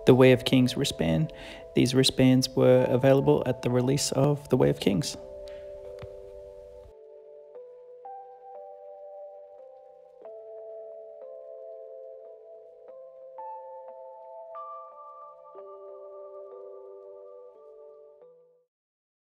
the Way of Kings wristband. These wristbands were available at the release of the Way of Kings.